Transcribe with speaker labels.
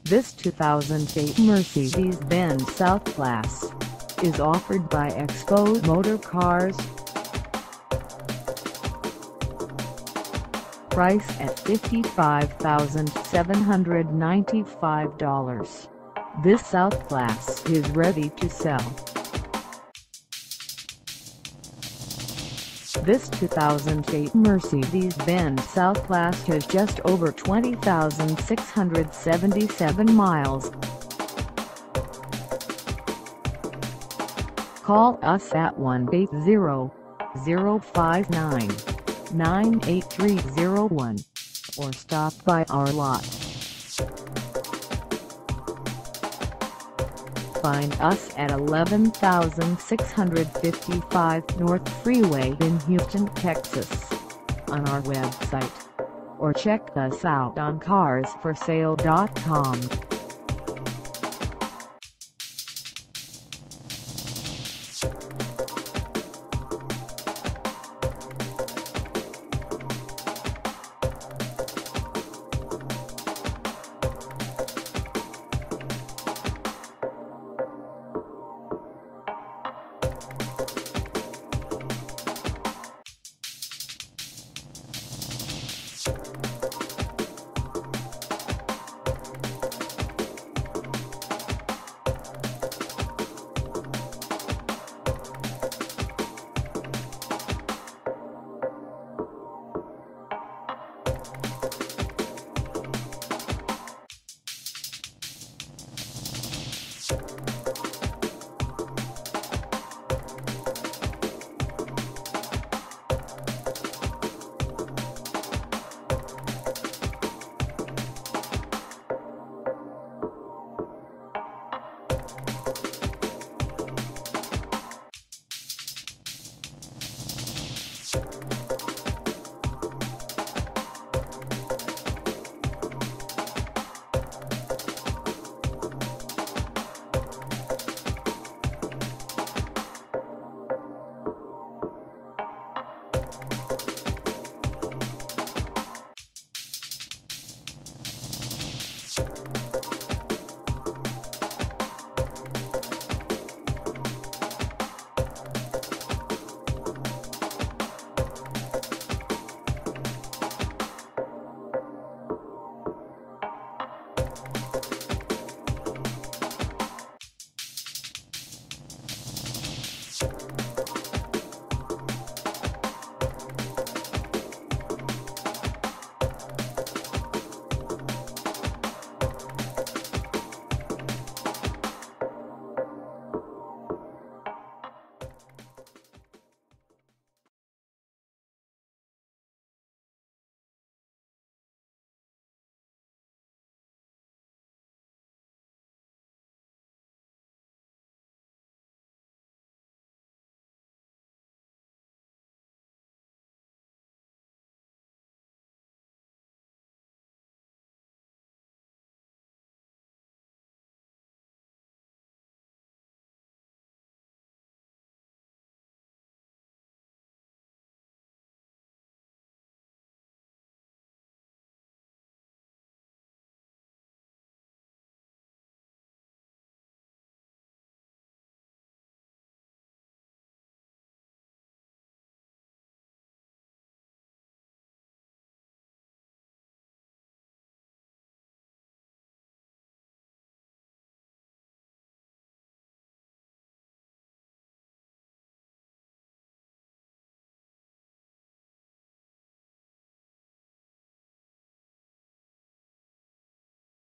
Speaker 1: This 2008 Mercedes-Benz S-Class is offered by EXPO MOTORCARS. Price at $55,795. This S-Class is ready to sell. This 2008 Mercedes-Benz S-Class has just over 20,677 miles. Call us at 1-800-059-98301 or stop by our lot. Find us at 11,655 North Freeway in Houston, Texas, on our website, or check us out on carsforsale.com.